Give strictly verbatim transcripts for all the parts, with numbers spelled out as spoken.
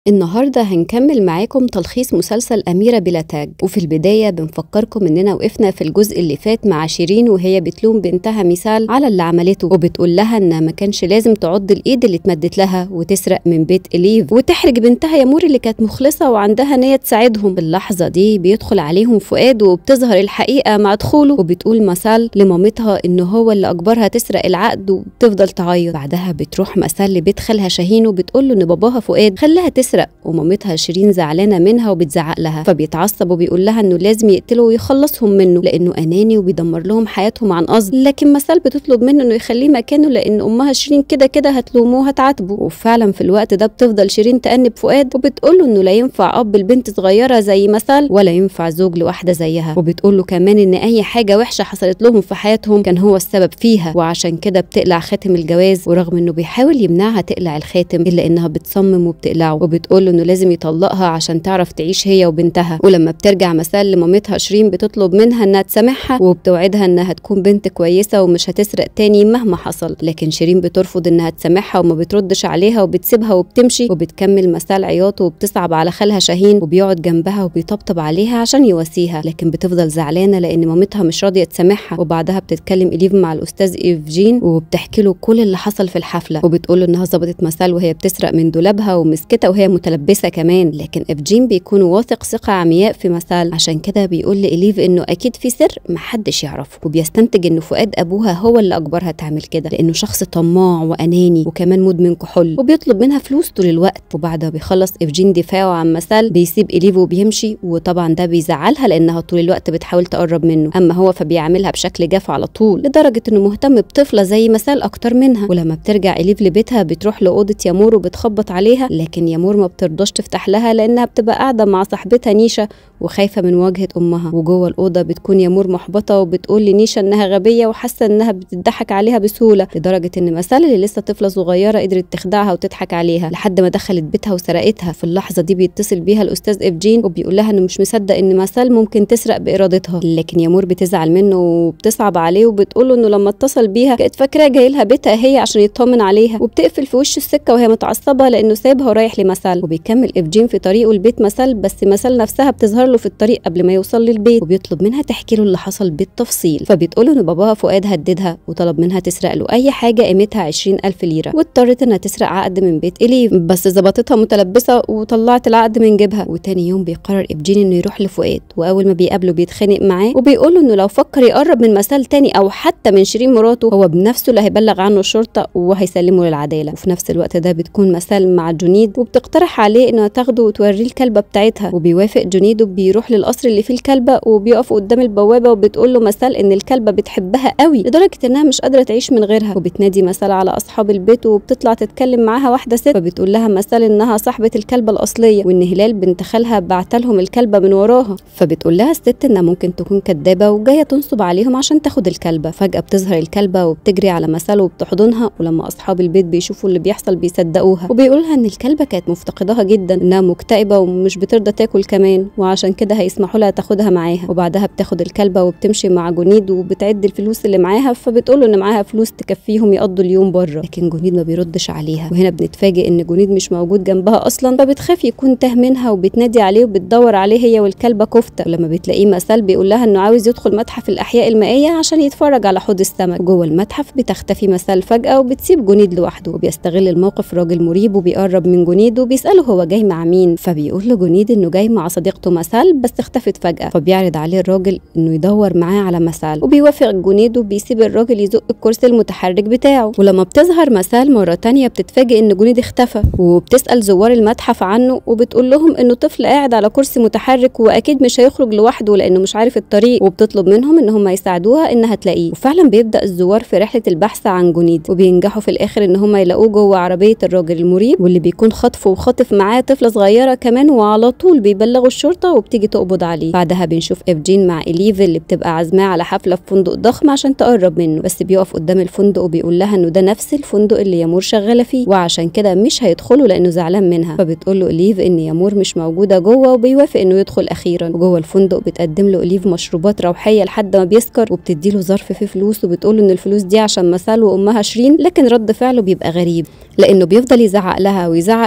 النهاردة هنكمل معاكم تلخيص مسلسل أميرة بلا تاج. وفي البداية بنفكركم إننا وقفنا في الجزء اللي فات مع شيرين وهي بتلوم بنتها مثال على اللي عملته، وبتقول لها إنها ما كانش لازم تعض الإيد اللي اتمدت لها وتسرق من بيت إليف وتحرج بنتها يامور اللي كانت مخلصة وعندها نية تساعدهم. في اللحظة دي بيدخل عليهم فؤاد وبتظهر الحقيقة مع دخوله، وبتقول مثال لمامتها إنه هو اللي أجبرها تسرق العقد وبتفضل تعيط. بعدها بتروح مثال لبيت خالها شاهين وبتقول له إن باباها فؤاد خلاها تسرق، ومامتها شيرين زعلانه منها وبتزعق لها، فبيتعصب وبيقول لها انه لازم يقتله ويخلصهم منه لانه اناني وبيدمر لهم حياتهم عن قصد. لكن مثال بتطلب منه انه يخليه مكانه لان امها شيرين كده كده هتلومه وهتعاتبه. وفعلا في الوقت ده بتفضل شيرين تأنب فؤاد وبتقول له انه لا ينفع اب لبنت صغيره زي مثال ولا ينفع زوج لواحده زيها، وبتقول له كمان ان اي حاجه وحشه حصلت لهم في حياتهم كان هو السبب فيها، وعشان كده بتقلع خاتم الجواز. ورغم انه بيحاول يمنعها تقلع الخاتم الا انها بتصمم وبتقلعه، وبتقول له انه لازم يطلقها عشان تعرف تعيش هي وبنتها. ولما بترجع مثال لمامتها شيرين بتطلب منها انها تسامحها وبتوعدها انها تكون بنت كويسه ومش هتسرق تاني مهما حصل، لكن شيرين بترفض انها تسامحها وما بتردش عليها وبتسيبها وبتمشي. وبتكمل مثال عياطه وبتصعب على خالها شاهين وبيقعد جنبها وبيطبطب عليها عشان يواسيها، لكن بتفضل زعلانه لان مامتها مش راضيه تسامحها. وبعدها بتتكلم إليف مع الاستاذ إيفجين وبتحكي له كل اللي حصل في الحفله، وبتقول له انها ظبطت مثال وهي بتسرق من دولابها ومسكتها وهي متلبسه كمان، لكن إفجين بيكون واثق ثقه عمياء في مثال. عشان كده بيقول لإليف انه اكيد في سر محدش يعرفه، وبيستنتج انه فؤاد ابوها هو اللي اجبرها تعمل كده لانه شخص طماع واناني وكمان مدمن كحول وبيطلب منها فلوس طول الوقت. وبعدها بيخلص إفجين دفاعه عن مثال بيسيب إليف وبيمشي، وطبعا ده بيزعلها لانها طول الوقت بتحاول تقرب منه، اما هو فبيعاملها بشكل جاف على طول لدرجه انه مهتم بطفله زي مثال اكتر منها. ولما بترجع إليف لبيتها بتروح لاوضه يامور وبتخبط عليها، لكن يامور ما بترضاش تفتح لها لانها بتبقى قاعده مع صاحبتها نيشا وخايفه من مواجهه امها. وجوه الاوضه بتكون يامور محبطه وبتقول لنيشا انها غبيه وحاسه انها بتضحك عليها بسهوله، لدرجه ان مثال اللي لسه طفله صغيره قدرت تخدعها وتضحك عليها لحد ما دخلت بيتها وسرقتها. في اللحظه دي بيتصل بيها الاستاذ إفجين وبيقول لها انه مش مصدق ان مثال ممكن تسرق بارادتها، لكن يامور بتزعل منه وبتصعب عليه وبتقول له انه لما اتصل بيها كانت فاكراه جاي لها بيتها هي عشان يطمن عليها، وبتقفل في وش السكه وهي متعصبه لانه سابها ورايح لمثال. وبيكمل إفجين في طريقه لبيت مثال، بس مثال نفسها بتظهر له في الطريق قبل ما يوصل للبيت وبيطلب منها تحكي له اللي حصل بالتفصيل. فبتقول له ان باباها فؤاد هددها وطلب منها تسرق له اي حاجه قيمتها عشرين ألف ليره، واضطرت انها تسرق عقد من بيت إليف، بس ظبطتها متلبسه وطلعت العقد من جيبها. وتاني يوم بيقرر إفجين انه يروح لفؤاد، واول ما بيقابله بيتخانق معاه وبيقول له انه لو فكر يقرب من مثال تاني او حتى من شيرين مراته هو بنفسه اللي هيبلغ عنه الشرطه وهيسلمه للعداله. وفي نفس الوقت ده بتكون مثال مع جنيد وبتقترح عليه انها تاخده وتوريه الكلبه بتاعتها، وبيوافق جنيد وبيروح للقصر اللي فيه الكلبه وبيقف قدام البوابه وبتقول له مثال ان الكلبه بتحبها قوي لدرجه انها مش قادره تعيش من غيرها. وبتنادي مثال على اصحاب البيت وبتطلع تتكلم معاها واحده ست، فبتقول لها مثال انها صاحبه الكلبه الاصليه وان هلال بنت خالها بعت لهم الكلبه من وراها. فبتقول لها الست انها ممكن تكون كدابه وجايه تنصب عليهم عشان تاخد الكلبه. فجاه بتظهر الكلبه وبتجري على مثال وبتحضنها، ولما اصحاب البيت بيشوفوا اللي بيحصل بيصدقوها وبيقولها ان الكلبه كانت مفتقداها جدا، انها مكتئبه ومش بترضى تاكل كمان، وعشان كده هيسمحوا لها تاخدها معاها. وبعدها بتاخد الكلبه وبتمشي مع جنيد وبتعد الفلوس اللي معاها، فبتقول له ان معاها فلوس تكفيهم يقضوا اليوم بره، لكن جنيد ما بيردش عليها. وهنا بنتفاجئ ان جنيد مش موجود جنبها اصلا، فبتخاف يكون تاه منها وبتنادي عليه وبتدور عليه هي والكلبه كفته. ولما بتلاقيه مثال بيقول لها انه عاوز يدخل متحف الاحياء المائيه عشان يتفرج على حوض السمك. جوه المتحف بتختفي مثال فجاه وبتسيب جنيد لوحده، وبيستغل الموقف راجل مريب وبيقرب من جنيد وبيساله هو جاي مع مين، فبيقول له جنيد انه جاي مع صديقته مثال بس اختفت فجاه. فبيعرض عليه الراجل انه يدور معاه على مثال وبيوافق جنيد وبيسيب الراجل يزق الكرسي المتحرك بتاعه. ولما بتظهر مثال مره تانية بتتفاجئ ان جنيد اختفى، وبتسال زوار المتحف عنه وبتقول لهم انه طفل قاعد على كرسي متحرك واكيد مش هيخرج لوحده لانه مش عارف الطريق، وبتطلب منهم ان هم يساعدوها انها تلاقيه. وفعلا بيبدا الزوار في رحله البحث عن جنيد، وبينجحوا في الاخر ان هم يلاقوه جوه عربيه الراجل المريب واللي بيكون خطفه وخاطف معاه طفله صغيره كمان، وعلى طول بيبلغوا الشرطه وبتيجي تقبض عليه. بعدها بنشوف إفجين مع إليف اللي بتبقى عازماه على حفله في فندق ضخم عشان تقرب منه، بس بيقف قدام الفندق وبيقول لها انه ده نفس الفندق اللي يامور شغاله فيه وعشان كده مش هيدخله لانه زعلان منها. فبتقول له إليف ان يامور مش موجوده جوه وبيوافق انه يدخل اخيرا. وجوه الفندق بتقدم له إليف مشروبات روحيه لحد ما بيسكر، وبتدي له ظرف فيه فلوس وبتقول له ان الفلوس دي عشان مثال وامها شيرين، لكن رد فعله بيبقى غريب لانه بيفضل يزعق لها ويزعق لكل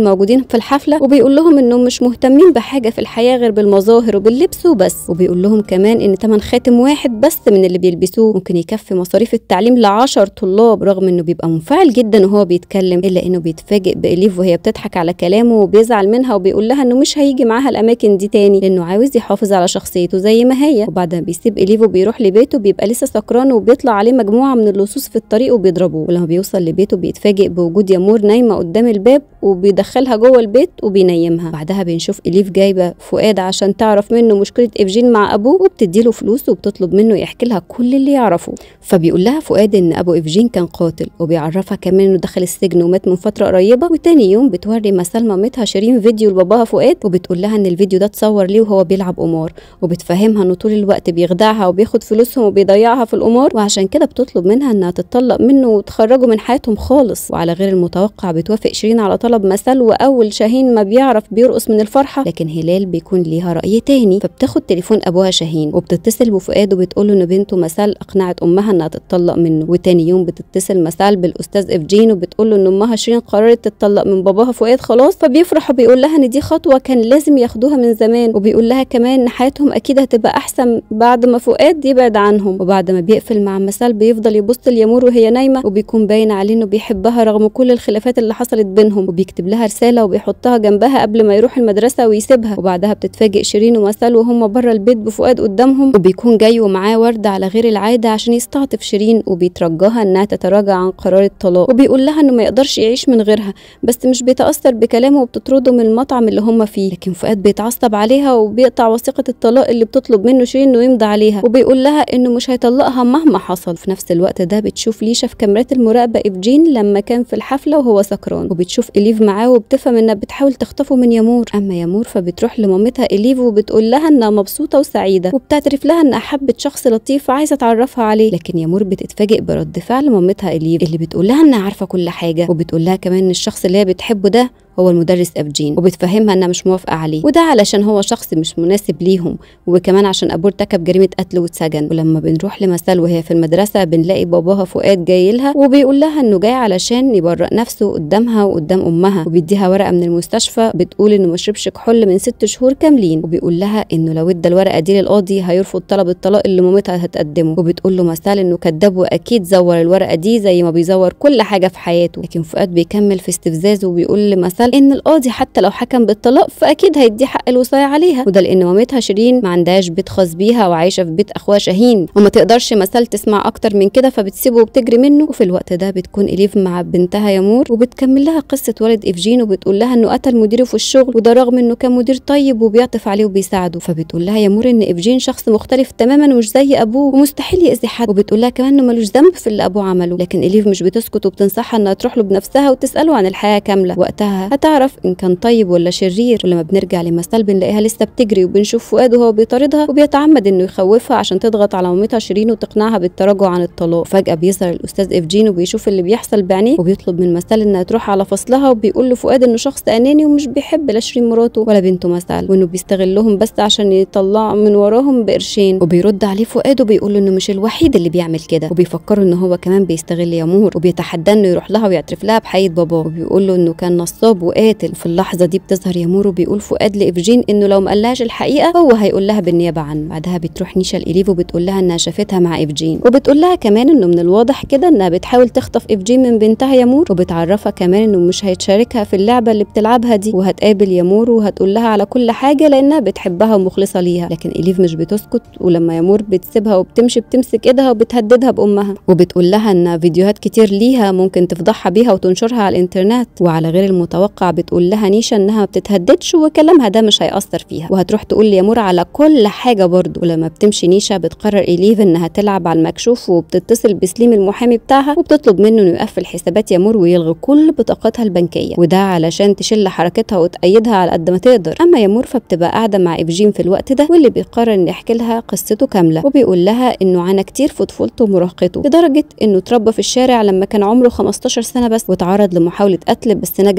الموجودين في الحفله، وبيقول لهم انهم مش مهتمين بحاجه في الحياه غير بالمظاهر وباللبس وبس. وبيقول لهم كمان ان تمن خاتم واحد بس من اللي بيلبسوه ممكن يكفي مصاريف التعليم لعشر طلاب. رغم انه بيبقى منفعل جدا وهو بيتكلم، الا انه بيتفاجئ بإليف وهي بتضحك على كلامه وبيزعل منها، وبيقول لها انه مش هيجي معاها الاماكن دي تاني لانه عاوز يحافظ على شخصيته زي ما هي. وبعد ما بيسيب إليف وبيروح لبيته بيبقى لسه سكران، وبيطلع عليه مجموعه من اللصوص في الطريق وبيضربوه. ولما بيوصل لبيته بيتفاجئ بوجود يامور نايمه قدام الباب، وبيدخلها جوه البيت وبينيمها. بعدها بنشوف إليف جايبه فؤاد عشان تعرف منه مشكله إفجين مع ابوه، وبتديله فلوس وبتطلب منه يحكي لها كل اللي يعرفه. فبيقول لها فؤاد ان ابو إفجين كان قاتل، وبيعرفها كمان انه دخل السجن ومات من فتره قريبه. وتاني يوم بتوري مسال مامتها شيرين فيديو لباباها فؤاد، وبتقول لها ان الفيديو ده اتصور ليه وهو بيلعب قمار، وبتفهمها انه طول الوقت بيخدعها وبياخد فلوسهم وبيضيعها في القمار، وعشان كده بتطلب منها انها تتطلق منه وتخرجه من حياتهم خالص. وعلى غير المتوقع بتوافق شيرين على طلب مسال، واول شاهين ما بيعرف بيرقص من الفرحه، لكن هلال بيكون ليها راي تاني. فبتاخد تليفون ابوها شاهين وبتتصل بفؤاد وبتقول له ان بنته مسال اقنعت امها انها تتطلق منه. وتاني يوم بتتصل مسال بالاستاذ إفجين وبتقول له ان امها شيرين قررت تتطلق من باباها فؤاد خلاص. فبيفرح وبيقول لها ان دي خطوه كان لازم ياخدوها من زمان، وبيقول لها كمان ان حياتهم اكيد هتبقى احسن بعد ما فؤاد يبعد عنهم. وبعد ما بيقفل مع مسال بيفضل يبص ليامور وهي نايمه، وبيكون باين عليه انه بيحبها رغم كل الخلافات اللي حصلت بينهم، وبيكتب لها رساله وبيحطها جنبها قبل ما يروح المدرسه ويسيبها. وبعدها بتتفاجئ شيرين ومسال وهم بره البيت بفؤاد قدامهم، وبيكون جاي ومعاه ورده على غير العاده عشان يستعطف شيرين، وبيترجاها انها تتراجع عن قرار الطلاق. وبيقول لها انه ما يقدرش يعيش من غيرها، بس مش بيتاثر بكلامه وبتطرده من المطعم اللي هم فيه. لكن فؤاد بيتعصب عليها وبيقطع وثيقه الطلاق اللي بتطلب منه شيرين انه يمضي عليها، وبيقول لها انه مش هيطلقها مهما حصل. في نفس الوقت ده بتشوف ليشا في كاميرات المراقبه إفجين لما كان في الحفله وهو سكران، وبتشوف إليف معاه وبتفهم انها بتحاول تخطفه من يامور. اما يامور فبتروح لمامتها إليف وبتقول لها انها مبسوطه وسعيده، وبتعترف لها انها حبت شخص لطيف عايزه تعرفها عليه. لكن يامور بتتفاجئ برد فعل مامتها إليف اللي بتقول لها انها عارفه كل حاجه، وبتقول لها كمان ان الشخص اللي هي بتحبه ده هو المدرس إفجين، وبتفهمها انها مش موافقه عليه، وده علشان هو شخص مش مناسب ليهم، وكمان عشان ابوه ارتكب جريمه قتل واتسجن. ولما بنروح لمسال وهي في المدرسه بنلاقي باباها فؤاد جاي لها، وبيقول لها انه جاي علشان يبرئ نفسه قدامها وقدام امها، وبيديها ورقه من المستشفى بتقول انه ما شربش كحول من ست شهور كاملين، وبيقول لها انه لو ادى الورقه دي للقاضي هيرفض طلب الطلاق اللي مامتها هتقدمه. وبتقول له مسال انه كذاب واكيد زور الورقه دي زي ما بيزور كل حاجه في حياته. لكن فؤاد بيكمل في استفزازه وبيقول لمسال ان القاضي حتى لو حكم بالطلاق فاكيد هيدي حق الوصايه عليها، وده لان مامتها شيرين ما عندهاش بيت خاص بيها وعايشه في بيت اخوها شاهين، وما تقدرش مسال تسمع اكتر من كده فبتسيبه وبتجري منه. وفي الوقت ده بتكون إليف مع بنتها يامور وبتكمل لها قصه والد إفجين، وبتقول لها انه قتل مديره في الشغل، وده رغم انه كان مدير طيب وبيعطف عليه وبيساعده. فبتقول لها يامور ان إفجين شخص مختلف تماما ومش زي ابوه ومستحيل يأذي حد، وبتقول لها كمان انه ملوش ذنب في اللي ابوه عمله. لكن إليف مش بتسكت وبتنصحها انها تروح له بنفسها وتساله عن الحياه كامله، وقتها هتعرف ان كان طيب ولا شرير. ولما بنرجع لمسال بنلاقيها لسه بتجري، وبنشوف فؤاد وهو بيطاردها وبيتعمد انه يخوفها عشان تضغط على مامتها شيرين وتقنعها بالتراجع عن الطلاق. فجأة بيظهر الاستاذ إفجين وبيشوف اللي بيحصل بعينيه، وبيطلب من مسال انها تروح على فصلها، وبيقول لفؤاد انه شخص اناني ومش بيحب لا شيرين مراته ولا بنته مسال، وانه بيستغلهم بس عشان يطلع من وراهم بقرشين. وبيرد عليه فؤاد وبيقول له انه مش الوحيد اللي بيعمل كده، وبيفكره ان هو كمان بيستغل يامور، وبيتحدى انه يروح لها ويعترف لها بحقيقة باباه، وبيقول له انه كان نصاب وقاتل. وفي اللحظه دي بتظهر يامور وبيقول فؤاد لإفجين انه لو ما قالهاش الحقيقه هو هيقول لها بالنيابه عنه. بعدها بتروح نيشا لإليف وبتقول لها انها شافتها مع إفجين، وبتقول لها كمان انه من الواضح كده انها بتحاول تخطف إفجين من بنتها يامور، وبتعرفها كمان انه مش هيتشاركها في اللعبه اللي بتلعبها دي، وهتقابل يامور وهتقول لها على كل حاجه لانها بتحبها ومخلصه ليها. لكن إليف مش بتسكت، ولما يامور بتسيبها وبتمشي بتمسك ايدها وبتهددها بامها، وبتقول لها ان فيديوهات كتير ليها ممكن تفضحها بيها وتنشرها على الانترنت. وعلى غير المتوقع بتقول لها نيشا انها ما بتتهددش وكلامها ده مش هيأثر فيها، وهتروح تقول ليامور على كل حاجه برضه. ولما بتمشي نيشا بتقرر إليف انها تلعب على المكشوف، وبتتصل بسليم المحامي بتاعها وبتطلب منه انه يقفل حسابات يامور ويلغي كل بطاقاتها البنكيه، وده علشان تشل حركتها وتأيدها على قد ما تقدر. اما يامور فبتبقى قاعده مع إفجين في الوقت ده، واللي بيقرر ان يحكي لها قصته كامله، وبيقول لها انه عانى كتير في طفولته ومراهقته، لدرجه انه اتربى في الشارع لما كان عمره خمستاشر سنه بس، واتعرض لمحاوله قتل بس نجا منها.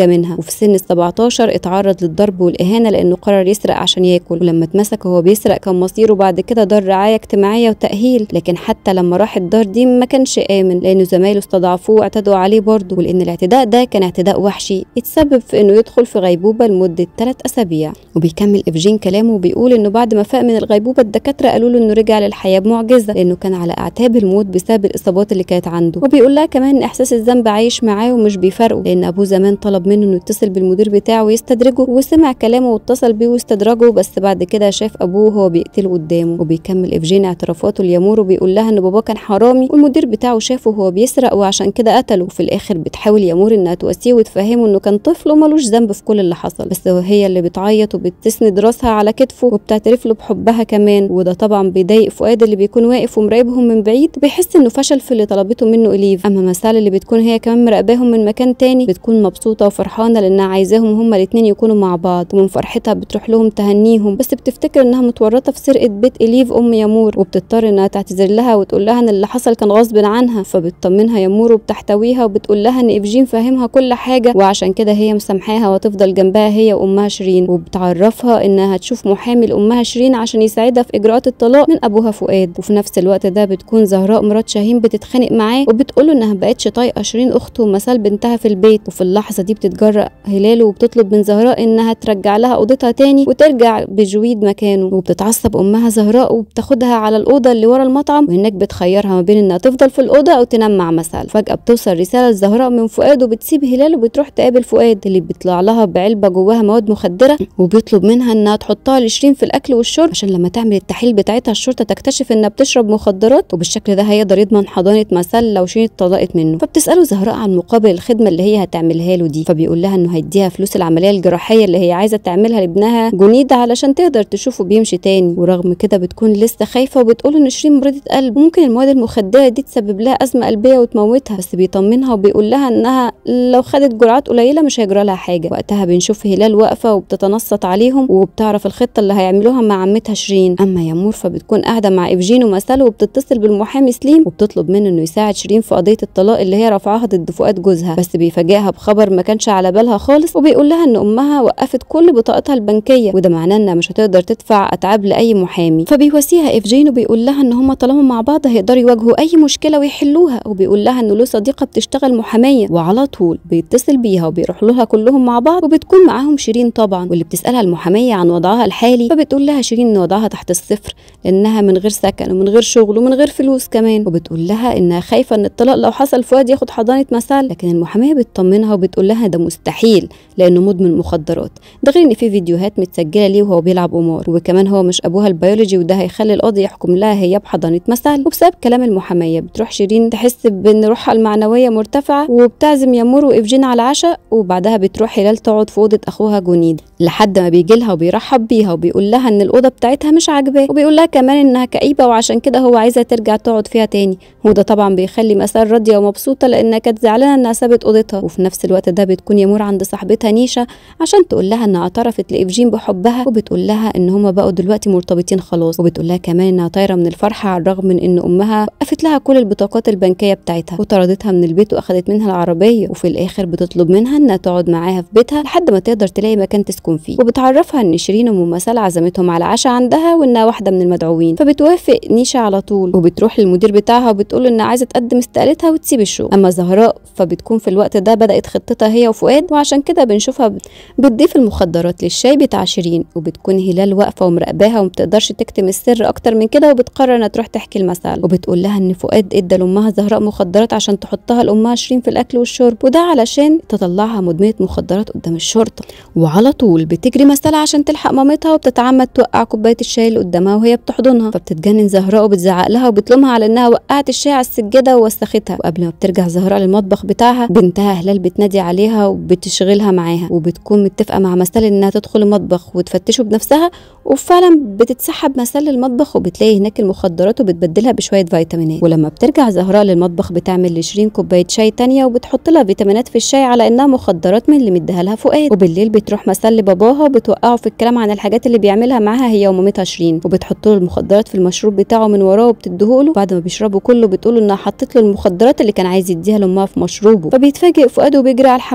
وفي سن السبعتاشر اتعرض للضرب والاهانه لانه قرر يسرق عشان ياكل، ولما اتمسك وهو بيسرق كان مصيره بعد كده دار رعايه اجتماعيه وتاهيل، لكن حتى لما راح الدار دي ما كانش امن لانه زمايله استضعفوه واعتدوا عليه برضه، ولان الاعتداء ده كان اعتداء وحشي اتسبب في انه يدخل في غيبوبه لمده ثلاث اسابيع. وبيكمل إفجين كلامه وبيقول انه بعد ما فاق من الغيبوبه الدكاتره قالوا له انه رجع للحياه بمعجزه لانه كان على اعتاب الموت بسبب الاصابات اللي كانت عنده. وبيقول لها كمان ان احساس الذنب عايش معاه ومش بيفرقه لان ابوه زمان طلب منه انه يتصل بالمدير بتاعه ويستدرجه، وسمع كلامه واتصل بيه واستدرجه، بس بعد كده شاف ابوه وهو بيقتله قدامه. وبيكمل إفجين اعترافاته ليامور وبيقول لها ان باباه كان حرامي والمدير بتاعه شافه وهو بيسرق وعشان كده قتله. وفي الاخر بتحاول يامور انها تواسيه وتفهمه انه كان طفل ومالوش ذنب في كل اللي حصل، بس هي اللي بتعيط وبتسند راسها على كتفه وبتعترف له بحبها كمان. وده طبعا بيضايق فؤاد اللي بيكون واقف ومراقبهم من بعيد وبيحس انه فشل في اللي طلبته منه إليف. اما مسال اللي بتكون هي كمان مراقباهم من مكان تاني بتكون مبسوطه وفرحانه لانها عايزاهم هما الاثنين يكونوا مع بعض، ومن فرحتها بتروح لهم تهنيهم، بس بتفتكر انها متورطه في سرقه بيت إليف ام يامور وبتضطر انها تعتذر لها وتقول لها ان اللي حصل كان غصب عنها. فبتطمنها يامور وبتحتويها وبتقول لها ان إفجين فاهمها كل حاجه وعشان كده هي مسامحاها وتفضل جنبها هي وامها شيرين، وبتعرفها انها هتشوف محامي لامها شيرين عشان يساعدها في اجراءات الطلاق من ابوها فؤاد. وفي نفس الوقت ده بتكون زهراء مرات شاهين بتتخانق معاه وبتقول له انها بقتش طايقه شيرين اخته ومسال بنتها في البيت. وفي اللحظه دي بتتجرأ هلال وبتطلب من زهراء انها ترجع لها اوضتها تاني وترجع بجويد مكانه، وبتتعصب امها زهراء وبتاخدها على الاوضه اللي ورا المطعم وهناك بتخيرها ما بين انها تفضل في الاوضه او تنام مع مسال. فجاه بتوصل رساله لزهراء من فؤاد وبتسيب هلال وبتروح تقابل فؤاد اللي بيطلع لها بعلبه جواها مواد مخدره وبيطلب منها انها تحطها لشيرين في الاكل والشرب عشان لما تعمل التحليل بتاعتها الشرطه تكتشف انها بتشرب مخدرات، وبالشكل ده هيقدر يضمن حضانه مسال لو شيرين اتطلقت منه. فبتساله زهراء عن مقابل الخدمه اللي هي هتعملها له دي، فبيقول لها انه هيديها فلوس العمليه الجراحيه اللي هي عايزه تعملها لابنها جنيد علشان تقدر تشوفه بيمشي تاني. ورغم كده بتكون لسه خايفه وبتقول ان شيرين مريضه قلب وممكن المواد المخدره دي تسبب لها ازمه قلبيه وتموتها، بس بيطمنها وبيقول لها انها لو خدت جرعات قليله مش هيجرى لها حاجه. وقتها بنشوف هلال واقفه وبتتنصت عليهم وبتعرف الخطه اللي هيعملوها مع عمتها شيرين. اما يامور فبتكون قاعده مع إفجين ومسال وبتتصل بالمحامي سليم وبتطلب منه انه يساعد شيرين في قضيه الطلاق اللي هي رافعاها ضد فؤاد جوزها، بس بيفاجئها بخبر ما كانش على بالها خالص وبيقول لها ان امها وقفت كل بطاقتها البنكيه وده معناه انها مش هتقدر تدفع اتعاب لاي محامي. فبيواسيها إفجين وبيقول لها ان هم طالما مع بعض هيقدروا يواجهوا اي مشكله ويحلوها، وبيقول لها انه له صديقه بتشتغل محاميه وعلى طول بيتصل بيها وبيروح لها كلهم مع بعض وبتكون معاهم شيرين طبعا. واللي بتسالها المحاميه عن وضعها الحالي فبتقول لها شيرين ان وضعها تحت الصفر لانها من غير سكن ومن غير شغل ومن غير فلوس كمان، وبتقول لها انها خايفه ان الطلاق لو حصل فؤاد ياخد حضانه مسال، لكن المحاميه بتطمنها وبتقول لها ده مستحيل لانه مدمن مخدرات، ده غير ان في فيديوهات متسجله ليه وهو بيلعب قمار، وكمان هو مش ابوها البيولوجي وده هيخلي القاضي يحكم لها هي بحضانه مسال. وبسبب كلام المحاميه بتروح شيرين تحس بان روحها المعنويه مرتفعه وبتعزم يامور وإفجين على العشاء، وبعدها بتروح هلال تقعد في اوضه اخوها جنيد لحد ما بيجي لها وبيرحب بيها وبيقول لها ان الاوضه بتاعتها مش عاجباه، وبيقول لها كمان انها كئيبه وعشان كده هو عايزها ترجع تقعد فيها تاني، وده طبعا بيخلي مسال راضيه ومبسوطه لانها كانت زعلانه انها سابت اوضتها. وفي نفس الوقت ده بتكون يامور عند صاحبتها نيشا عشان تقول لها انها اعترفت لإفجين بحبها وبتقول لها ان هما بقوا دلوقتي مرتبطين خلاص، وبتقول لها كمان انها طايره من الفرحه على الرغم من ان امها وقفت لها كل البطاقات البنكيه بتاعتها وطردتها من البيت واخدت منها العربيه، وفي الاخر بتطلب منها انها تقعد معاها في بيتها لحد ما تقدر تلاقي مكان تسكن فيه، وبتعرفها ان شيرين ام مسال عزمتهم على عشاء عندها وانها واحده من المدعوين. فبتوافق نيشا على طول وبتروح للمدير بتاعها وبتقول انها عايزه تقدم استقالتها وتسيب الشغل. اما زهراء فبتكون في الوقت ده بدات خطتها هي وفؤاد، وعشان كده بنشوفها بتضيف المخدرات للشاي بتاع شيرين، وبتكون هلال واقفه ومراقباها ومتقدرش تكتم السر اكتر من كده، وبتقرر انها تروح تحكي لمسال وبتقول لها ان فؤاد ادى لامها زهراء مخدرات عشان تحطها لامها شيرين في الاكل والشرب، وده علشان تطلعها مدمنه مخدرات قدام الشرطه. وعلى طول بتجري مسال عشان تلحق مامتها وبتتعمد توقع كوبايه الشاي اللي قدامها وهي بتحضنها، فبتتجنن زهراء وبتزعق لها وبتلومها على انها وقعت الشاي على السجاده ووسختها. وقبل ما بترجع زهراء للمطبخ بتاعها بنتها هلال بتنادي عليها وبتشغلها معاها، وبتكون متفقه مع مسال انها تدخل المطبخ وتفتشه بنفسها، وفعلا بتتسحب مسال للمطبخ وبتلاقي هناك المخدرات وبتبدلها بشويه فيتامينات. ولما بترجع زهراء للمطبخ بتعمل لشيرين كوبايه شاي تانية وبتحط لها فيتامينات في الشاي على انها مخدرات من اللي مديها لها فؤاد. وبالليل بتروح مسال لباباها وبتوقعه في الكلام عن الحاجات اللي بيعملها معاها هي ومامتها شيرين، وبتحط له المخدرات في المشروب بتاعه من وراه وبتديهوله. بعد ما بيشربه كله بتقول انها حطت له المخدرات اللي كان عايز يديها لامها في مشروبه، فبيتفاجئ فؤاد وبيجري على الحمام عشان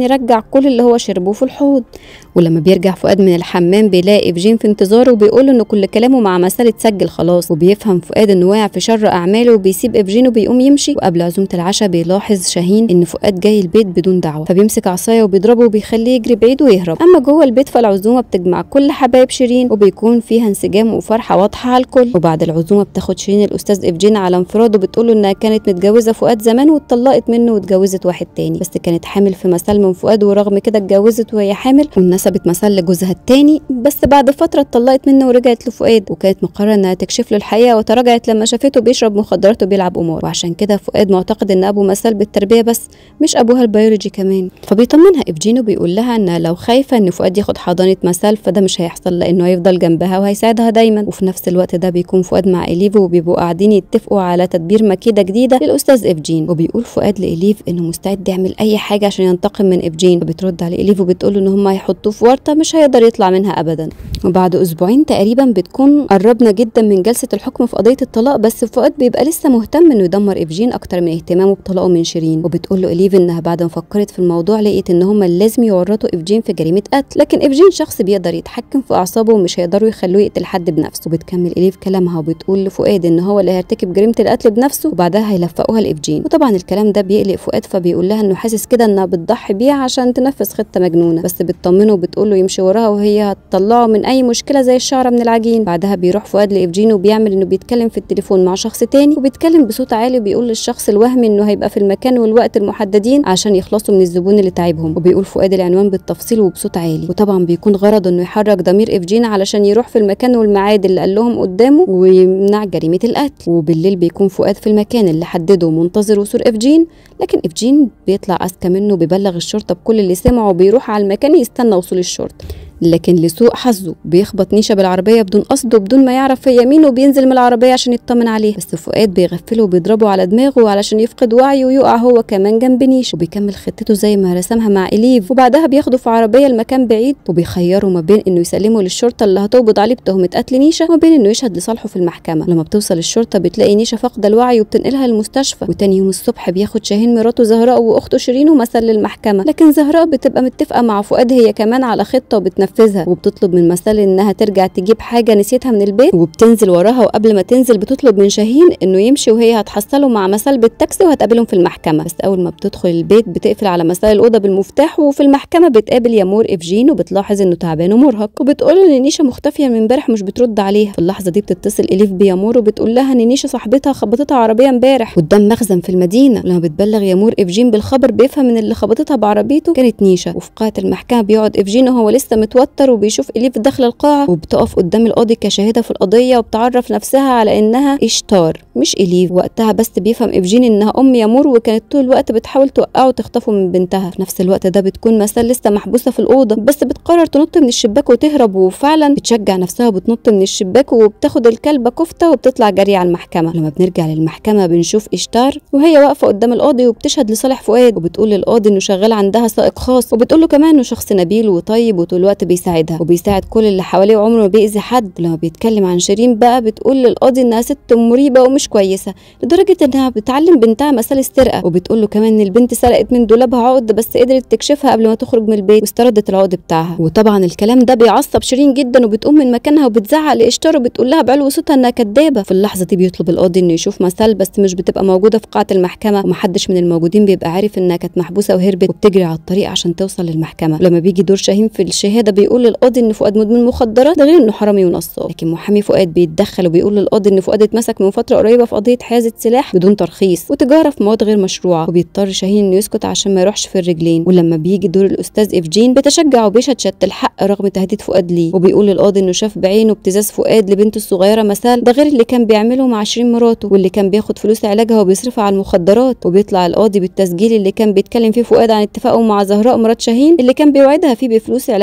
يرجع كل اللي هو شربه في الحوض. ولما بيرجع فؤاد من الحمام بيلاقي افجين في انتظاره وبيقول له ان كل كلامه مع مسال اتسجل خلاص، وبيفهم فؤاد انه واقع في شر اعماله وبيسيب افجين وبيقوم يمشي. وقبل عزومه العشاء بيلاحظ شاهين ان فؤاد جاي البيت بدون دعوه، فبيمسك عصايه وبيضربه وبيخليه يجري بعيد ويهرب. اما جوه البيت فالعزومه بتجمع كل حبايب شيرين وبيكون فيها انسجام وفرحه واضحه على الكل. وبعد العزومه بتاخد شيرين الاستاذ افجين على انفراد وبتقول له انها كانت متجوزه فؤاد زمان واتطلقت منه واتجوزت واحد تاني، بس كانت حامل في مسال من فؤاد ورغم كده اتجوزت وهي حامل ونسبت مسال لجوزها التاني، بس بعد فتره اتطلقت منه ورجعت لفؤاد، وكانت مقرره انها تكشف له الحقيقه وتراجعت لما شافته بيشرب مخدرات وبيلعب قمار. وعشان كده فؤاد معتقد ان ابو مسال بالتربيه بس مش ابوها البيولوجي كمان. فبيطمنها افجين وبيقول لها ان لو خايفه ان فؤاد ياخد حضانه مسال فده مش هيحصل لانه هيفضل جنبها وهيساعدها دايما. وفي نفس الوقت ده بيكون فؤاد مع اليف وبيبقوا قاعدين يتفقوا على تدبير مكيده جديده للاستاذ افجين، وبيقول فؤاد لاليف انه مستعد يعمل اي حاجه عشان ينتقم من افجين. فبترد على اليف وبتقول له ان هم هيحطوه في ورطه مش هيقدر يطلع منها ابدا. وبعد اسبوعين تقريبا بتكون قربنا جدا من جلسه الحكم في قضيه الطلاق، بس فؤاد بيبقى لسه مهتم انه يدمر افجين اكتر من اهتمامه بطلاقه من شيرين. وبتقول له اليف انها بعد ما فكرت في الموضوع لقيت ان هم لازم يورطوا افجين في جريمه قتل، لكن افجين شخص بيقدر يتحكم في اعصابه ومش هيقدروا يخلوه يقتل حد بنفسه. وبتكمل اليف كلامها وبتقول لفؤاد ان هو اللي هيرتكب جريمه القتل بنفسه وبعدها هيلفقوها لافجين. وطبعا الكلام ده بيقلق فؤاد فبيقول لها انه حاسس كده انها بتضحي بيه عشان تنفذ خطه مجنونه، بس بتطمنه وبتقول له يمشي وراها وهي هتطلعه من اي مشكله زي الشعره من العجين. بعدها بيروح فؤاد لافجين وبيعمل انه بيتكلم في التليفون مع شخص تاني وبيتكلم بصوت عالي وبيقول للشخص الوهمي انه هيبقى في المكان والوقت المحددين عشان يخلصوا من الزبون اللي تعبهم. وبيقول فؤاد العنوان بالتفصيل وبصوت عالي، وطبعا بيكون غرضه انه يحرك ضمير افجين علشان يروح في المكان والميعاد اللي قال لهم قدامه ويمنع جريمه القتل. وبالليل بيكون فؤاد في المكان اللي حدده منتظر وصول افجين، لكن افجين بيطلع اذكى منه بيبلغ الشرطه بكل اللي سمعه وبيروح على المكان يستنى وصول الشرطه. لكن لسوء حظه بيخبط نيشة بالعربيه بدون قصد وبدون ما يعرف هي مين وبينزل من العربيه عشان يطمن عليه، بس فؤاد بيغفله وبيضربه على دماغه علشان يفقد وعيه ويقع هو كمان جنب نيشة. وبيكمل خطته زي ما رسمها مع اليف، وبعدها بياخده في عربيه لمكان بعيد وبيخيره ما بين انه يسلمه للشرطه اللي هتقبض عليه بتهمه قتل نيشة وما بين انه يشهد لصالحه في المحكمه. لما بتوصل الشرطه بتلاقي نيشة فاقده الوعي وبتنقلها للمستشفى. وتاني يوم الصبح بياخد شاهين مراته زهراء واخته شيرين ومسال للمحكمه، لكن زهراء بتبقى متفقه مع فؤاد هي كمان على خطه وبتنفذها، وبتطلب من مسال انها ترجع تجيب حاجه نسيتها من البيت وبتنزل وراها. وقبل ما تنزل بتطلب من شاهين انه يمشي وهي هتحصله مع مسال بالتاكسي وهتقابلهم في المحكمه. بس اول ما بتدخل البيت بتقفل على مسال الاوضه بالمفتاح. وفي المحكمه بتقابل يامور افجين وبتلاحظ انه تعبان ومرهق، وبتقول ان نيشة مختفيه من امبارح مش بترد عليها. في اللحظه دي بتتصل اليف بيامور وبتقول لها ان نيشة صاحبتها خبطتها عربيه امبارح قدام مخزن في المدينه. لما بتبلغ يامور افجين بالخبر بيفهم ان اللي خبطتها بعربيته كانت نيشة. وفي قاعه المحكمه بيقعد افجين وهو لسه متوتر وبيشوف اليف داخل القاعه وبتقف قدام القاضي كشاهده في القضيه وبتعرف نفسها على انها اشتار مش اليف. وقتها بس بيفهم افجين انها ام يامور وكانت طول الوقت بتحاول توقعه وتخطفه من بنتها. في نفس الوقت ده بتكون مسال لسه محبوسه في الاوضه بس بتقرر تنط من الشباك وتهرب، وفعلا بتشجع نفسها وبتنط من الشباك وبتاخد الكلبه كفته وبتطلع جري على المحكمه. لما بنرجع للمحكمه بنشوف اشتار وهي واقفه قدام القاضي وبتشهد لصالح فؤاد، وبتقول للقاضي انه شغال عندها سائق خاص، وبتقول له كمان انه شخص نبيل وطيب وطول الوقت بيساعدها وبيساعد كل اللي حواليه وعمره ما بيأذي حد. لما بيتكلم عن شيرين بقى بتقول للقاضي انها ست مريبه ومش كويسه لدرجه انها بتعلم بنتها مسال السرقه، وبتقول له كمان ان البنت سرقت من دولابها عقد بس قدرت تكشفها قبل ما تخرج من البيت واستردت العقد بتاعها. وطبعا الكلام ده بيعصب شيرين جدا وبتقوم من مكانها وبتزعق لاشتار وبتقول لها بعلو صوتها انها كدابه. في اللحظه دي بيطلب القاضي انه يشوف مسال بس مش بتبقى موجوده في قاعه المحكمه، ومحدش من الموجودين بيبقى عارف انها كانت محبوسه وهربت وبتجري على الطريق عشان توصل للمحكمه. لما بيجي دور شاهين في الشهاده بيقول للقاضي ان فؤاد مدمن مخدرات ده غير انه حرامي ونصاب، لكن محامي فؤاد بيتدخل وبيقول للقاضي ان فؤاد اتمسك من فتره قريبه في قضيه حيازه سلاح بدون ترخيص وتجاره في مواد غير مشروعه، وبيضطر شاهين انه يسكت عشان ما يروحش في الرجلين. ولما بيجي دور الاستاذ افجين بيتشجع وبيشهد شهاده الحق رغم تهديد فؤاد ليه، وبيقول للقاضي انه شاف بعينه ابتزاز فؤاد لبنته الصغيره مسال ده غير اللي كان بيعمله مع شيرين مراته واللي كان بياخد فلوس علاجها وبيصرفها على المخدرات. وبيطلع القاضي بالتسجيل اللي كان بيتكلم فيه فؤاد عن اتفاقه مع زهراء مرات شاهين اللي كان بيوعدها فيه بفلوس علاج ابنها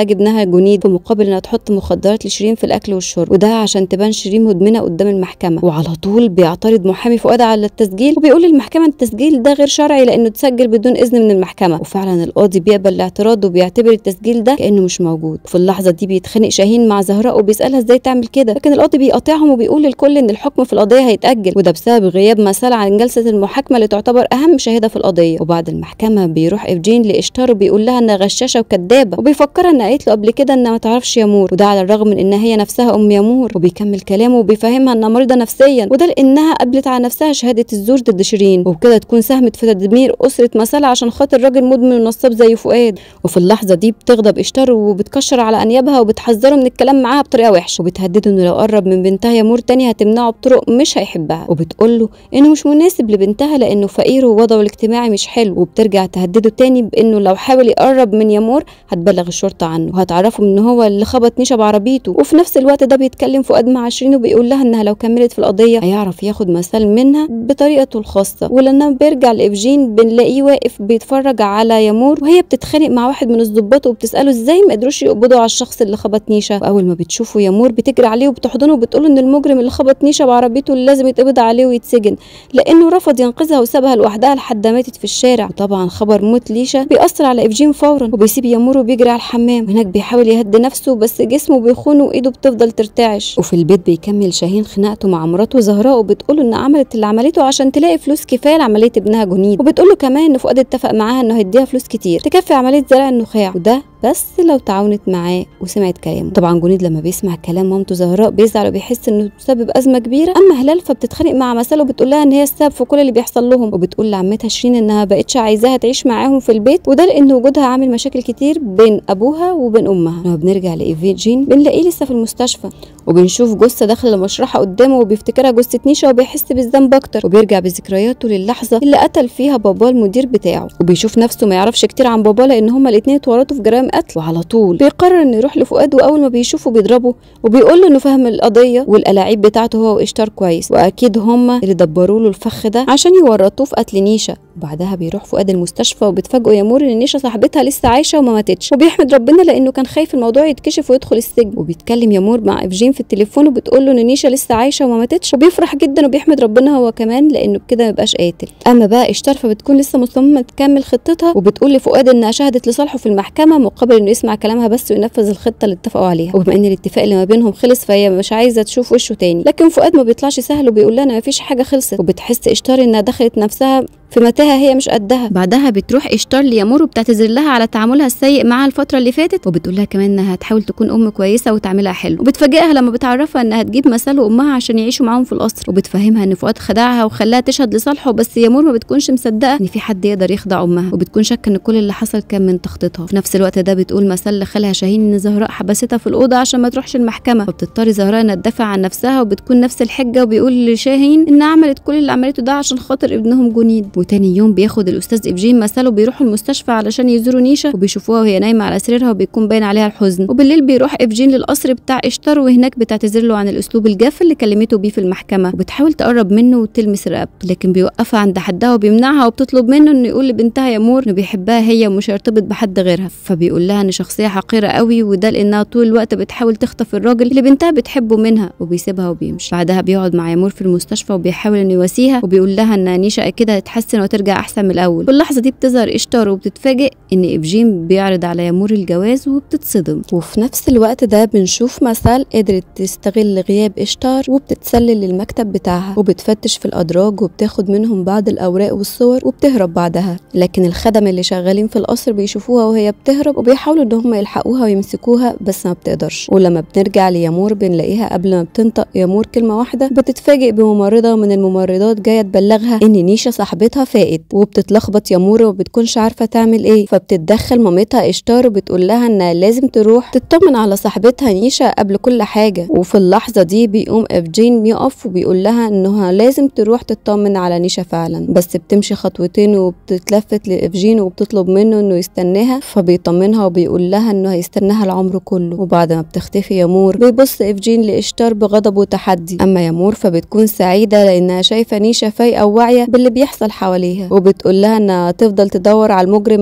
جنيد في مقابل انها تحط مخدرات لشيرين في الاكل والشرب، وده عشان تبان شيرين مدمنه قدام المحكمه. وعلى طول بيعترض محامي فؤاد على التسجيل وبيقول للمحكمه التسجيل ده غير شرعي لانه اتسجل بدون اذن من المحكمه. وفعلا القاضي بيقبل الاعتراض وبيعتبر التسجيل ده كانه مش موجود. في اللحظه دي بيتخانق شاهين مع زهراء وبيسالها ازاي تعمل كده، لكن القاضي بيقاطعهم وبيقول للكل ان الحكم في القضيه هيتاجل، وده بسبب غياب مسال عن جلسه المحاكمه اللي تعتبر اهم شاهده في القضيه. وبعد المحكمه بيروح افجين لاشتار وبيقول لها انها غشاشه وكدابه، وبيفكرها ان قالت له قبل كده انها ما تعرفش يامور، وده على الرغم من انها هي نفسها ام يامور. وبيكمل كلامه وبيفهمها انها مريضه نفسيا، وده لانها قبلت على نفسها شهاده الزور ضد شيرين، وبكده تكون ساهمت في تدمير اسره مسال عشان خاطر راجل مدمن ونصاب زي فؤاد. وفي اللحظه دي بتغضب اشتار وبتكشر على انيابها وبتحذره من الكلام معاها بطريقه وحشه، وبتهدده انه لو قرب من بنتها يامور تاني هتمنعه بطرق مش هيحبها، وبتقول له انه مش مناسب لبنتها لانه فقير ووضعه الاجتماعي مش حلو. وبترجع تهدده تاني بانه لو حاول يقرب من يامور هتبلغ الشرطه عنه وهتعرفه ان هو اللي خبط نيشه بعربيته. وفي نفس الوقت ده بيتكلم فؤاد مع شيرين وبيقول لها انها لو كملت في القضيه هيعرف ياخد مسال منها بطريقته الخاصه. ولما بيرجع لافجين بنلاقيه واقف بيتفرج على يامور وهي بتتخانق مع واحد من الضباط وبتساله ازاي ما قدروش يقبضوا على الشخص اللي خبط نيشه. واول ما بتشوفه يامور بتجري عليه وبتحضنه وبتقول ان المجرم اللي خبط نيشه بعربيته اللي لازم يتقبض عليه ويتسجن لانه رفض ينقذها وسابها لوحدها لحد ماتت في الشارع. وطبعا خبر موت ليشه بيأثر على افجين فورا وبيسيب يامور وبيجري على الحمام، وهناك بيحاول يهدي نفسه بس جسمه بيخونه وايده بتفضل ترتعش. وفي البيت بيكمل شاهين خناقته مع مراته زهراء وبتقول ان عملت اللي عملته عشان تلاقي فلوس كفايه لعمليه ابنها جنيد، وبتقول له كمان ان فؤاد اتفق معاها انه هيديها فلوس كتير تكفي عمليه زرع النخاع، وده بس لو تعاونت معاه وسمعت كلامه. طبعا جنيد لما بيسمع كلام مامته زهراء بيزعل وبيحس انه بسبب ازمه كبيره. اما هلال فبتتخانق مع مسال وبتقول لها ان هي السبب في كل اللي بيحصل لهم، وبتقول لعمتها شيرين انها بقتش عايزاها تعيش معاهم في البيت، وده لان وجودها عامل مشاكل كتير بين ابوها وبين امها. لما بنرجع لايفجين بنلاقيه لسه في المستشفى وبنشوف جثه داخله المشرحه قدامه وبيفتكرها جثه نيشه وبيحس بالذنب اكتر، وبيرجع بذكرياته للحظه اللي قتل فيها باباه المدير بتاعه، وبيشوف نفسه ما يعرفش كتير عن باباه لان هما الاثنين اتورطوا في جرائم قتل. وعلى طول بيقرر انه يروح لفؤاد، واول ما بيشوفه بيضربه وبيقول له انه فاهم القضيه والالاعيب بتاعته هو واشتار كويس، واكيد هما اللي دبروا له الفخ ده عشان يورطوه في قتل نيشه. وبعدها بيروح فؤاد المستشفى وبتفاجئه يامور ان نيشه صاحبتها لسه عايشه وما ماتتش، وبيحمد ربنا لانه كان خايف الموضوع يتكشف ويدخل السجن. وبيتكلم يامور مع افجين في التليفون وبتقول له ان نيشه لسه عايشه وما ماتتش، وبيفرح جدا وبيحمد ربنا هو كمان لانه بكده ما يبقاش قاتل. اما بقى اشتار فبتكون لسه مصممه تكمل خطتها وبتقول لفؤاد انها شهدت لصالحه في المحكمه مقابل انه يسمع كلامها بس وينفذ الخطه اللي اتفقوا عليها، وبما ان الاتفاق اللي ما بينهم خلص فهي مش عايزه تشوف وشه تاني. لكن فؤاد ما بيطلعش سهل وبيقول لها ان مفيش حاجه خلصت، وبتحس اشتار انها دخلت نفسها في متاهه هي مش قدها. بعدها بتروح اشتار ليامور وبتعتذر لها على تعاملها السيء معاها الفتره اللي فاتت، وبتقول لها كمان انها هتحاول تكون ام كويسه وتعملها حلو، وبتفاجئها لما بتعرفها انها هتجيب مسال وامها عشان يعيشوا معاهم في القصر، وبتفهمها ان فؤاد خدعها وخلاها تشهد لصالحه، بس يامور ما بتكونش مصدقه ان في حد يقدر يخدع امها، وبتكون شاكه ان كل اللي حصل كان من تخطيطها. في نفس الوقت ده بتقول مسال لخالها شاهين ان زهراء حبستها في الاوضه عشان ما تروحش المحكمه، فبتضطر زهراء انها تدافع عن نفسها، وبتكون نفس الحجه، وبيقول لشاهين انها عملت كل اللي عملته ده عشان خاطر ابنهم جنيد. وتاني يوم بياخد الاستاذ افجين مسال وبيروحوا المستشفى علشان يزوروا نيشه، وبيشوفوها وهي نايمه على سريرها وبيكون باين عليها الحزن. وبالليل بيروح افجين للقصر بتاع اشتار وهناك بتعتذر له عن الاسلوب الجاف اللي كلمته بيه في المحكمه، وبتحاول تقرب منه وتلمس رقبته، لكن بيوقفها عند حدها وبيمنعها، وبتطلب منه انه يقول لبنتها يامور انه بيحبها هي ومش هيرتبط بحد غيرها. فبيقول لها ان شخصيه حقيره قوي، وده لانها طول الوقت بتحاول تخطف الراجل اللي بنتها بتحبه منها، وبيسيبها وبيمشي. بعدها بيقعد مع يامور في المستشفى وبيحاول انه يواسيها، وبيقول لها ان نيشه اكيد هتتحسن وترجع احسن من الاول. في اللحظه دي بتظهر اشتار وبتتفاجئ ان افجين بيعرض على يامور الجواز وبتتصدم. وفي نفس الوقت ده بنشوف مسال قدرت تستغل غياب اشتار وبتتسلل للمكتب بتاعها وبتفتش في الادراج وبتاخد منهم بعض الاوراق والصور وبتهرب بعدها، لكن الخدم اللي شغالين في القصر بيشوفوها وهي بتهرب وبيحاولوا ان هم يلحقوها ويمسكوها بس ما بتقدرش. ولما بنرجع ليامور بنلاقيها قبل ما بتنطق يامور كلمه واحده بتتفاجئ بممرضه من الممرضات جايه تبلغها ان نيشه صاحبتها فائت، وبتتلخبط يامور وبتكونش عارفه تعمل ايه، فبتتدخل مامتها اشتار وبتقول لها انها لازم تروح تطمن على صاحبتها نيشه قبل كل حاجه. وفي اللحظه دي بيقوم افجين بيقف وبيقول لها انها لازم تروح تطمن على نيشه فعلا، بس بتمشي خطوتين وبتتلفت لافجين وبتطلب منه انه يستناها، فبيطمنها وبيقول لها انه هيستناها العمر كله. وبعد ما بتختفي يامور بيبص افجين لاشتار بغضب وتحدي، اما يامور فبتكون سعيده لانها شايفه نيشه فايقه وواعيه باللي بيحصل حواليها، وبتقول لها انها تفضل تدور على المجرم اللي خبط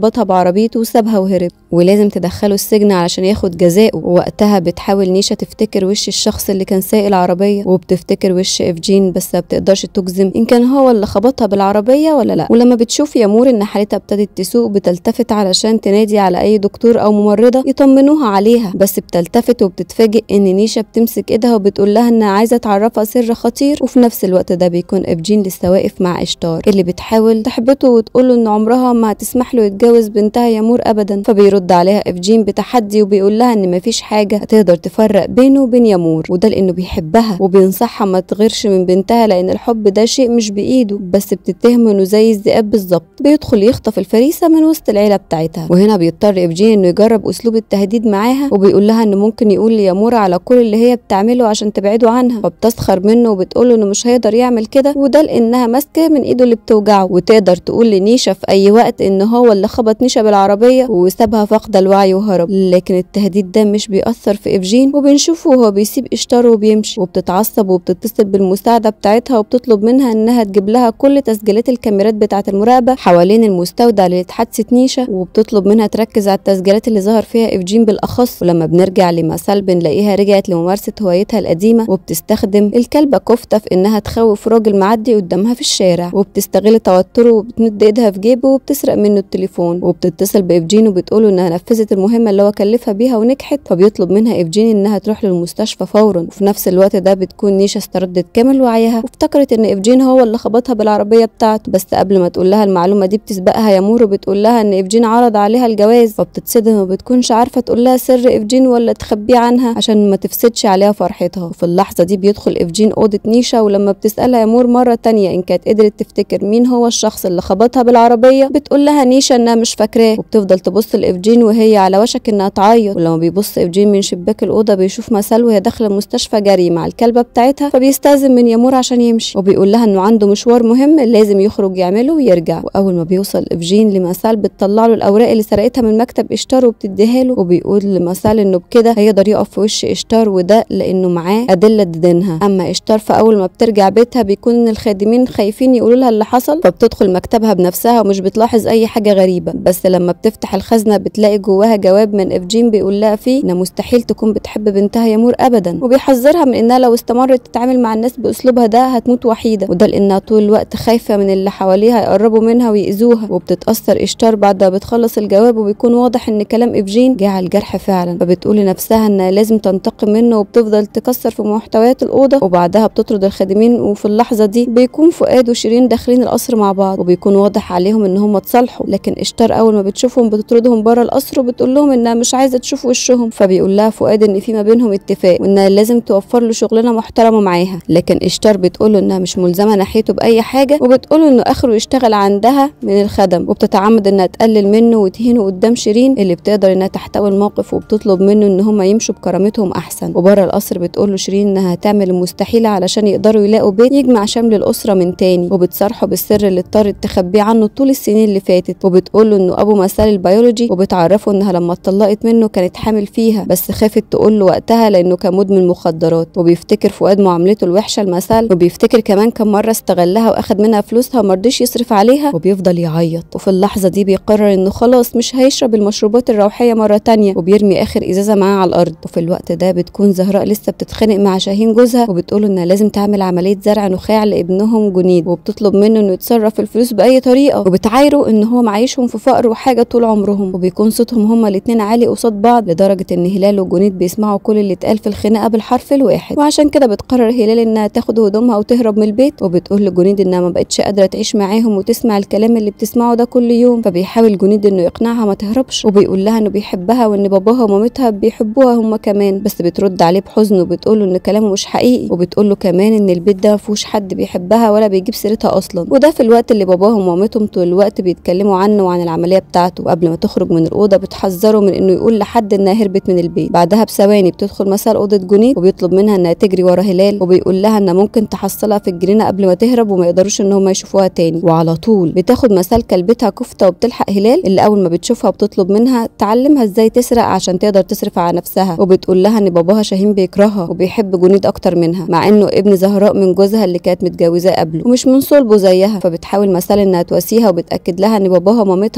خبطها بعربيته وسابها وهرب، ولازم تدخله السجن علشان ياخد جزاءه. ووقتها بتحاول نيشا تفتكر وش الشخص اللي كان سايق العربيه، وبتفتكر وش افجين بس ما بتقدرش تجزم ان كان هو اللي خبطها بالعربيه ولا لا. ولما بتشوف يامور ان حالتها ابتدت تسوء بتلتفت علشان تنادي على اي دكتور او ممرضه يطمنوها عليها، بس بتلتفت وبتتفاجئ ان نيشا بتمسك ايدها وبتقول لها انها عايزه تعرفها سر خطير. وفي نفس الوقت ده بيكون افجين لسه واقف مع اشتار اللي بتحاول تحبطه وتقوله ان عمرها ما هتسمح له يتجوز بنتها يامور ابدا. فبيرد عليها افجين بتحدي وبيقول لها ان مفيش حاجه هتقدر تفرق بينه وبين يامور، وده لانه بيحبها وبينصحها ما تغيرش من بنتها لان الحب ده شيء مش بايده، بس بتتهمه انه زي الذئاب بالظبط بيدخل يخطف الفريسه من وسط العيله بتاعتها. وهنا بيضطر افجين انه يجرب اسلوب التهديد معاها، وبيقول لها انه ممكن يقول ليامور على كل اللي هي بتعمله عشان تبعده عنها. فبتسخر منه وبتقوله انه مش هيقدر يعمل كده، وده لانها ماسكه من ايده اللي بتوجعه، وتقدر تقول لنيشا في اي وقت ان هو اللي خبط نيشا بالعربيه وسابها فاقده الوعي وهرب. لكن التهديد ده مش بيأثر في افجين، وبنشوفه وهو بيسيب اشتار وبيمشي، وبتتعصب وبتتصل بالمساعده بتاعتها وبتطلب منها انها تجيب لها كل تسجيلات الكاميرات بتاعه المراقبه حوالين المستودع اللي اتحدثت نيشا، وبتطلب منها تركز على التسجيلات اللي ظهر فيها افجين بالاخص. ولما بنرجع لمسال بنلاقيها رجعت لممارسه هوايتها القديمه، وبتستخدم الكلبه كفته في انها تخوف راجل معدي قدامها في الشارع، وبتستغل توتره وبتمد ايدها في جيبه وبتسرق منه التليفون. وبتتصل بافجين وبتقوله انها نفذت المهمه اللي هو كلفها بيها ونجحت، فبيطلب منها افجين انها تروح للمستشفى فورا. وفي نفس الوقت ده بتكون نيشا استردت كامل وعيها وافتكرت ان افجين هو اللي خبطها بالعربيه بتاعته، بس قبل ما تقول لها المعلومه دي بتسبقها يامور وبتقول لها ان افجين عرض عليها الجواز. فبتتصدم وبتكونش عارفه تقول لها سر افجين ولا تخبيه عنها عشان ما تفسدش عليها فرحتها. وفي اللحظه دي بيدخل افجين اوضه نيشا، ولما بتسالها يامور مره تانية ان كانت قدرت تفتكر مين هو الشخص اللي خبطها بالعربيه، بتقول لها نيشا انها مش فاكراه، وبتفضل تبص لافجين وهي على وشك انها تعيط. ولما بيبص افجين من شباك الاوضه بيشوف مسال وهي داخله المستشفى جري مع الكلبه بتاعتها، فبيستاذن من يامور عشان يمشي، وبيقول لها انه عنده مشوار مهم لازم يخرج يعمله ويرجع. واول ما بيوصل افجين لمسال بتطلع له الاوراق اللي سرقتها من مكتب اشتار وبتديها له، وبيقول لمسال انه بكده هيقدر يقف في وش اشتار، وده لانه معاه ادله تدينها. اما اشتار فاول ما بترجع بيتها بيكون ان الخادمين خايفين يقولوا لها اللي حصل، فبتدخل مكتبها بنفسها ومش بتلاحظ اي حاجه غريبه. بس لما بتفتح الخزنه بتلاقي جواها جواب من افجين بيقول لها فيه انها مستحيل تكون بتحب بنتها يامور ابدا، وبيحذرها من انها لو استمرت تتعامل مع الناس باسلوبها ده هتموت وحيده، وده لانها طول الوقت خايفه من اللي حواليها يقربوا منها ويأذوها. وبتتاثر اشتار بعد ما بتخلص الجواب، وبيكون واضح ان كلام افجين جه على الجرح فعلا، فبتقول لنفسها انها لازم تنتقم منه، وبتفضل تكسر في محتويات الاوضه، وبعدها بتطرد الخادمين. وفي اللحظه دي بيكون فؤاد وشيرين داخلين القصر مع بعض، وبيكون واضح عليهم ان هم اتصالحوا، لكن اشتار اول ما بتشوفهم بتطردهم بره القصر وبتقول لهم انها مش عايزه تشوف وشهم. فبيقول لها فؤاد ان في ما بينهم اتفاق وانها لازم توفر له شغلانه محترمه معاها، لكن اشتار بتقول له انها مش ملزمه ناحيته باي حاجه، وبتقول له انه اخره يشتغل عندها من الخدم، وبتتعمد انها تقلل منه وتهينه قدام شيرين اللي بتقدر انها تحتوي الموقف، وبتطلب منه ان هم يمشوا بكرامتهم احسن. وبره القصر بتقول له شيرين انها هتعمل المستحيل علشان يقدروا يلاقوا بيت يجمع شمل الاسره من تاني، وبتصارحه بالسر اللي اضطرت تخبيه عنه طول السنين اللي فاتت. وبتقول له انه ابو مسال البيولوجي، وبتعرفه انها لما اتطلقت منه كانت حامل فيها بس خافت تقول له وقتها لانه كان مدمن مخدرات. وبيفتكر فؤاد معاملته الوحشه لمسال، وبيفتكر كمان كم مره استغلها واخد منها فلوسها ومرضيش يصرف عليها، وبيفضل يعيط. وفي اللحظه دي بيقرر انه خلاص مش هيشرب المشروبات الروحيه مره تانية، وبيرمي اخر ازازه معاه على الارض. وفي الوقت ده بتكون زهراء لسه بتتخانق مع شاهين جوزها، وبتقول انها لازم تعمل عمليه زرع نخاع لابنهم جنيد، وبتطلب منه انه يتصرف الفلوس باي طريقه، وبتعايره ان هو معيشهم في فقر وحاجه طول عمرهم. وبيكون صوتهم هما الاثنين عالي قصاد بعض لدرجه ان هلال وجنيد بيسمعوا كل اللي اتقال في الخناقه بالحرف الواحد. وعشان كده بتقرر هلال انها تاخد هدومها وتهرب من البيت، وبتقول لجنيد انها ما بقتش قادره تعيش معاهم وتسمع الكلام اللي بتسمعه ده كل يوم. فبيحاول جنيد انه يقنعها ما تهربش، وبيقول لها انه بيحبها وان باباها ومامتها بيحبوها هما كمان، بس بترد عليه بحزن وبتقول له ان كلامه مش حقيقي، وبتقول له كمان ان البيت ده ما فيهوش حد بيحبها ولا بيجيب سيرتها اصلا، وده في الوقت اللي باباهم ومامتهم طول الوقت بيتكلموا عنه وعن العمليه بتاعته. وقبل ما تخرج من الاوضه بتحذره من انه يقول لحد انها هربت من البيت. بعدها بثواني بتدخل مسال اوضه جنيد، وبيطلب منها انها تجري ورا هلال، وبيقول لها انها ممكن تحصلها في الجنينه قبل ما تهرب وما يقدروش ان هم يشوفوها تاني. وعلى طول بتاخد مسال كلبتها كفته وبتلحق هلال اللي اول ما بتشوفها بتطلب منها تعلمها ازاي تسرق عشان تقدر تصرف على نفسها، وبتقول لها ان باباها شاهين بيكرهها وبيحب جنيد اكتر منها، مع انه ابن زهراء من جوزها اللي كانت متجوزاه قبله ومش من صلبه زيها. فبتحاول مسال انها تواسيها وبتاكد لها ان باباها ومامتها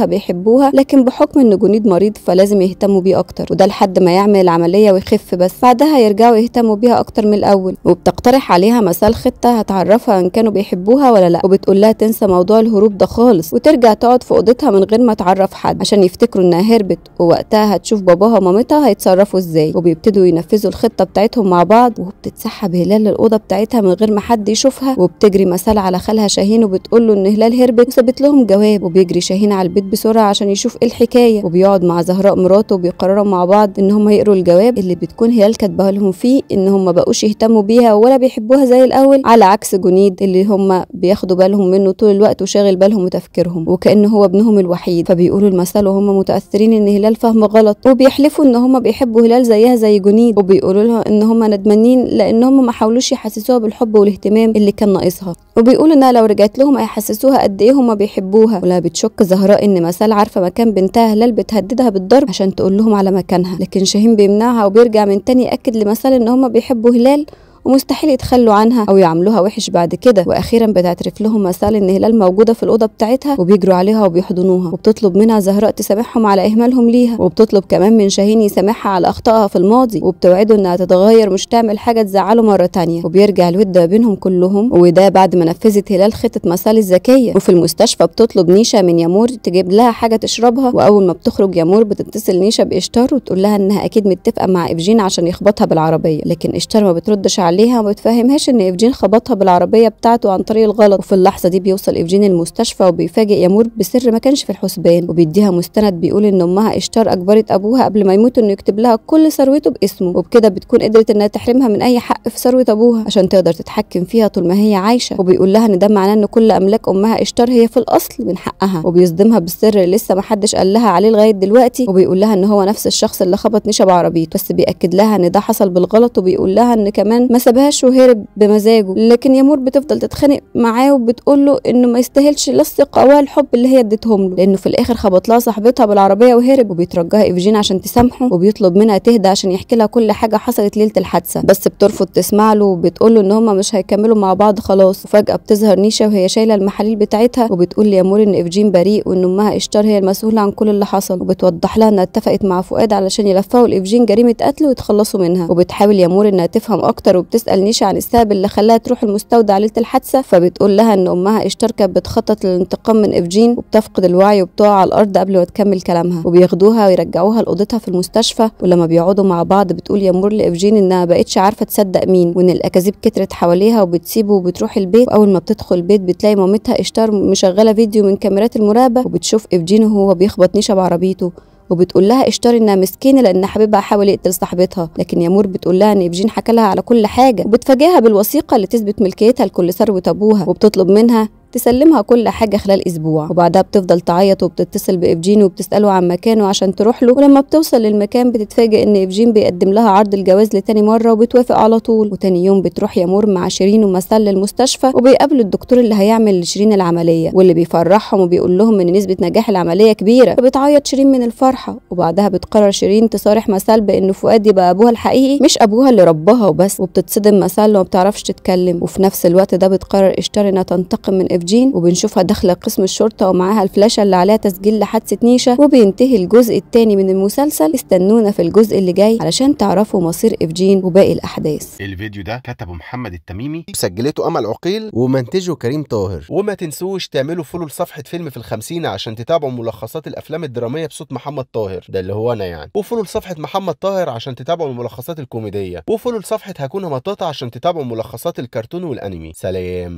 ومامتها بيحبوها، لكن بحكم ان جنيد مريض فلازم يهتموا بيه اكتر، وده لحد ما يعمل العمليه ويخف، بس بعدها يرجعوا يهتموا بيها اكتر من الاول. وبتقترح عليها مسال خطه هتعرفها ان كانوا بيحبوها ولا لا، وبتقول لها تنسى موضوع الهروب ده خالص وترجع تقعد في اوضتها من غير ما تعرف حد عشان يفتكروا انها هربت، ووقتها هتشوف باباها ومامتها هيتصرفوا ازاي. وبيبتدوا ينفذوا الخطه بتاعتهم مع بعض، وبتتسحب هلال للاوضه بتاعتها من غير ما حد يشوفها، وبتجري مسال على خالها شاهين وبتقول له ان هلال هربت وسابت لهم جواب. وبيجري شاهين على البيت بسرعه عشان يشوف ايه الحكايه، وبيقعد مع زهراء مراته وبيقرروا مع بعض ان هم يقروا الجواب اللي بتكون هلال كاتبه لهم فيه ان هم ما بقوش يهتموا بيها ولا بيحبوها زي الاول، على عكس جنيد اللي هم بياخدوا بالهم منه طول الوقت وشاغل بالهم وتفكيرهم وكانه هو ابنهم الوحيد. فبيقولوا المثل وهم متاثرين ان هلال فاهمه غلط، وبيحلفوا ان هم بيحبوا هلال زيها زي جنيد، وبيقولوا لها ان هم ندمانين لان هم ما حاولوش يحسسوها بالحب والاهتمام اللي كان ناقصها، وبيقولوا انها لو رجعت لهم هيحسسوها قد ايه هم بيحبوها. ولا بتشك زهراء ان مسال عارفه مكان بنتها هلال بتهددها بالضرب عشان تقول لهم على مكانها، لكن شاهين بيمنعها وبيرجع من تاني ياكد لمسال ان هم بيحبوا هلال ومستحيل يتخلوا عنها او يعاملوها وحش بعد كده. واخيرا بتعترف لهم مسال ان هلال موجوده في الاوضه بتاعتها وبيجروا عليها وبيحضنوها، وبتطلب منها زهراء تسامحهم على اهمالهم ليها، وبتطلب كمان من شاهين يسامحها على اخطائها في الماضي، وبتوعده انها تتغير مش تعمل حاجه تزعله مره تانية. وبيرجع الود ما بينهم كلهم، وده بعد ما نفذت هلال خطه مسال الذكيه. وفي المستشفى بتطلب نيشا من يامور تجيب لها حاجه تشربها، واول ما بتخرج يامور بتتصل نيشا باشتار وتقول لها انها اكيد متفقه مع افجين عشان يخبطها بالعربيه، لكن اشتار ما بتردش عليها وما بتفهمهاش ان افجين خبطها بالعربيه بتاعته عن طريق الغلط. وفي اللحظه دي بيوصل افجين المستشفى وبيفاجئ يامور بسر ما كانش في الحسبان، وبيديها مستند بيقول ان امها اشتار اجبرت ابوها قبل ما يموت انه يكتب لها كل ثروته باسمه، وبكده بتكون قدرت انها تحرمها من اي حق في ثروه ابوها عشان تقدر تتحكم فيها طول ما هي عايشه. وبيقول لها ان ده معناه ان كل املاك امها اشتار هي في الاصل من حقها، وبيصدمها بالسر اللي لسه ما حدش قال لها عليه لغايه دلوقتي. وبيقول لها ان هو نفس الشخص اللي خبط نيشا بعربيته، بس بياكد لها ان ده حصل بالغلط، وبيقول لها ان كمان ما سابهاش وهرب بمزاجه. لكن يامور بتفضل تتخانق معاه وبتقول له انه ما يستاهلش لا الثقه ولا الحب اللي هي اديتهم له، لانه في الاخر خبط لها صاحبتها بالعربيه وهرب. وبيترجاها افجين عشان تسامحه وبيطلب منها تهدى عشان يحكي لها كل حاجه حصلت ليله الحادثه، بس بترفض تسمع له وبتقول له ان هم مش هيكملوا مع بعض خلاص. وفجاه بتظهر نيشا وهي شايله المحاليل بتاعتها وبتقول ليامور ان افجين بريء وان امها اشتار هي المسؤوله عن كل اللي حصل، وبتوضح لها انها اتفقت مع فؤاد علشان يلفقوا لافجين جريمه قتل ويتخلصوا منها. وبتحاول يامور انها تفهم اكتر وبتسال نيشا عن السبب اللي خلاها تروح المستودع ليله الحادثه، فبتقول لها ان امها اشتار كانت بتخطط للانتقام من افجين وبتفقد الوعي وبتقع على الارض قبل ما تكمل كلامها. وبياخدوها ويرجعوها لاوضتها في المستشفى، ولما بيقعدوا مع بعض بتقول يامور لافجين انها بقتش عارفه تصدق مين، وان الاكاذيب كترت حواليها وبتسيبه وبتروح البيت. واول ما بتدخل البيت بتلاقي مامتها اشتار مشغله فيديو من كاميرات المراقبه، وبتشوف افجين وهو بيخبط نيشا بعربيته، وبتقول لها اشتار انها مسكينه لان حبيبها حاول يقتل صاحبتها. لكن يامور بتقول لها ان افجين حكى لها على كل حاجه، وبتفاجئها بالوثيقه اللي تثبت ملكيتها لكل ثروه ابوها، وبتطلب منها تسلمها كل حاجه خلال اسبوع. وبعدها بتفضل تعيط وبتتصل بافجين وبتساله عن مكانه عشان تروح له، ولما بتوصل للمكان بتتفاجئ ان افجين بيقدم لها عرض الجواز لتاني مره وبتوافق على طول. وتاني يوم بتروح يامور مع شيرين ومسال للمستشفى، وبيقابلوا الدكتور اللي هيعمل لشيرين العمليه واللي بيفرحهم وبيقول لهم ان نسبه نجاح العمليه كبيره، فبتعيط شيرين من الفرحه. وبعدها بتقرر شيرين تصارح مسال بان فؤاد يبقى ابوها الحقيقي مش ابوها اللي رباها وبس، وبتتصدم مسال وما بتعرفش تتكلم. وفي نفس الوقت ده بتقرر اشتار انها تنتقم من افجين، وبنشوفها داخله قسم الشرطه ومعاها الفلاشه اللي عليها تسجيل لحادثه نيشا. وبينتهي الجزء الثاني من المسلسل، استنونا في الجزء اللي جاي علشان تعرفوا مصير افجين وباقي الاحداث. الفيديو ده كتبه محمد التميمي، سجلته امل عقيل، ومنتجه كريم طاهر. وما تنسوش تعملوا فولو لصفحه فيلم في الخمسين عشان تتابعوا ملخصات الافلام الدراميه بصوت محمد طاهر، ده اللي هو انا يعني، وفولو لصفحه محمد طاهر عشان تتابعوا الملخصات الكوميديه، وفولو لصفحه هكون مطاطا عشان تتابعوا ملخصات الكرتون والانمي. سلام.